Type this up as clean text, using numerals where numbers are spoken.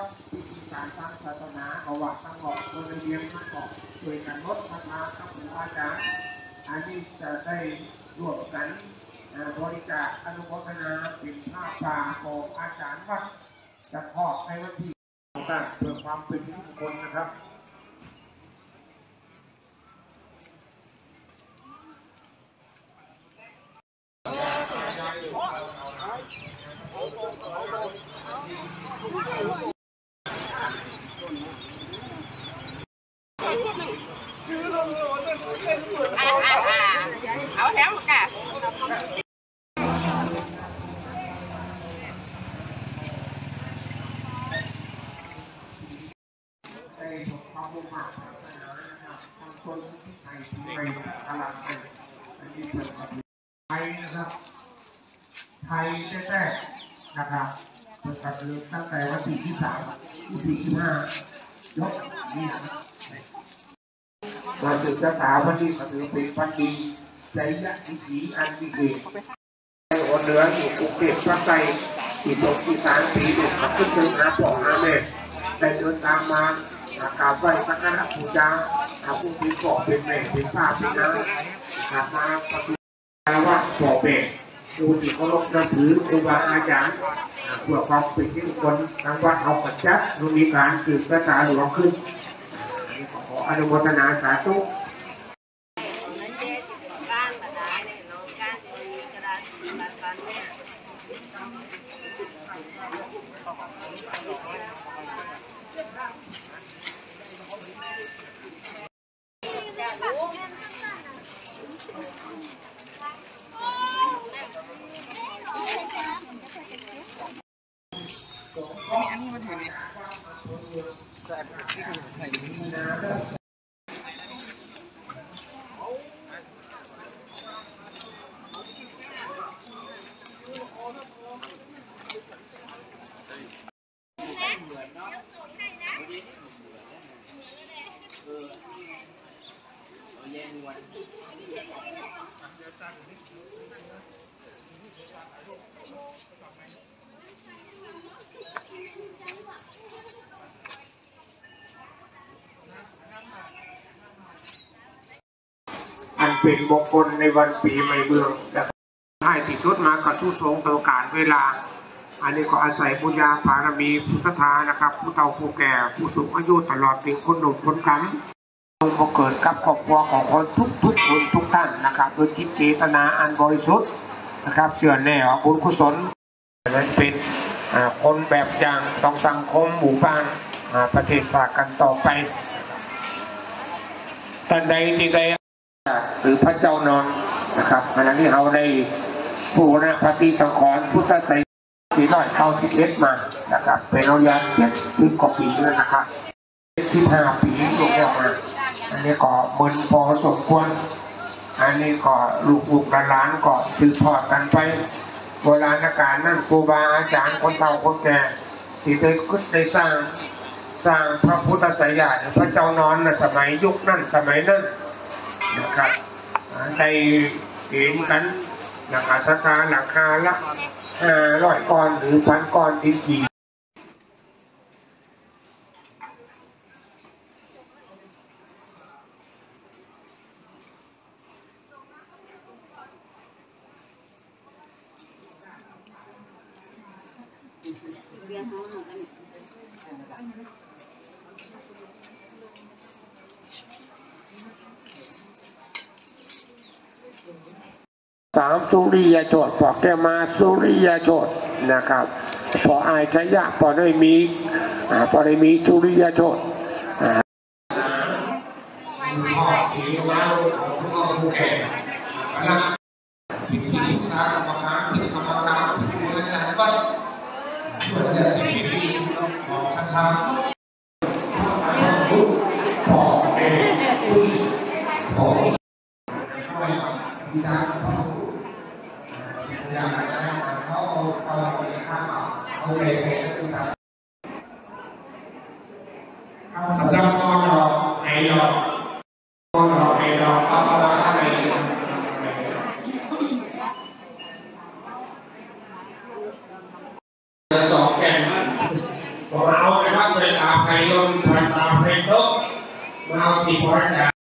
พิธีการทางศาสนาเขาว่าทั้งหมดโดยเรียนทั้งหมดช่วยกันลดปัญหากับครูอาจารย์อันนี้จะได้ร่วมกันบริจาคอนุโมทนาเป็นผ้าป่าของอาจารย์วัดจะทอดในวันที่ต่างเพื่อความเป็นมงคลนะครับเอาแถมค่ะความมุ่งมั่นนะครับทางคนที่ไทยที่ไทยตลาดไทยอันนี้เป็นไทยนะครับไทยแท้ๆนะครับเปิดการเรียนตั้งแต่วันที่3ถึงที่5ยกนี่นะครับวันศึกษาวันนี้ก็ถือเป็นวันดีใจยะวิถีอันดีเด่นในหัวเหนืออยู่กรุงเทพภาคใต้ที่ตกที่3 ปีเนี่ยขับขึ้นถึงหาพ่อหาแม่ได้เดินตามมากราบไหว้สักการะบูชาผู้ที่ก่อเป็นแม่เป็นป้าเป็นน้ามาปฏิบัติว่าก่อเป็นดูที่เคารพนับถือครูบาอาจารย์เพื่อความเป็นที่คนทางวัดเอาปัจจัยมีการสืบภาษาหลวงขึ้นขออนุโมทนาสาธุอันนี้มันถือเนี่ยจะที่ถือไข่อันเป็นมงคลในวันปีใหม่เมืองและให้ติดรถมากระทุ้ทรงตลอดกาลเวลาอันนี้ก็อาศัยบุญญาบารมีผู้ศรัทธานะครับผู้เฒ่าผู้แก่ผู้สูงอายุตลอดถึงคนหนุ่มคนกำต้องมาเกิดกับครอบครัวของคนทุกคนทุกท่านนะครับโดยจิตเจตนาอันบริสุทธิ์นะครับเชื่อแน่ว่าบุญกุศลนั้นเป็นคนแบบอย่างต้องสังคมหมู่บ้านประเทศฝากกันต่อไปท่านใดที่ได้หรือพระเจ้านอนนะครับขณะที่เราได้ผู้นะพระตีสังขรพุทธไตร491มานะครับเป็นระยะ70 กว่าปีแล้วนะครับ15 ปีลงแล้วมาอันนี้ก็มึนพอสมควรอันนี้ก็ลูกหลานก็สืบทอดกันไปโบราณกาลนั่นครูบาอาจารย์คนเฒ่าคนแก่ที่ได้สร้างพระพุทธไตรยาพระเจ้านอนในสมัยยุคนั้นสมัยนั้นนะครับได้เห็นกันนะครับราคาละ500 ก้อนหรือ 1,000 ก้อนจริงๆ3สุริยโชติพอแกมาสุริยโชตินะครับพออายชยะพอได้มีสุริยโชติพ่อที่แล้วของพ่อผู้แก่ที่ปรึกษากรรมการที่กรรมการที่อาจารย์ก็ช่วยเหลือที่ของท่านพ่อเองพ่อที่ได้อย่างไรเขาเอาไปข้ามเอาไปเสกคือสัตว์สำหรับก้อนดอกไฮดอกก็เอามาอะไร2 แก่นผมเอาเลยครับยลมพันตาไพโตมาเอาสีพระดา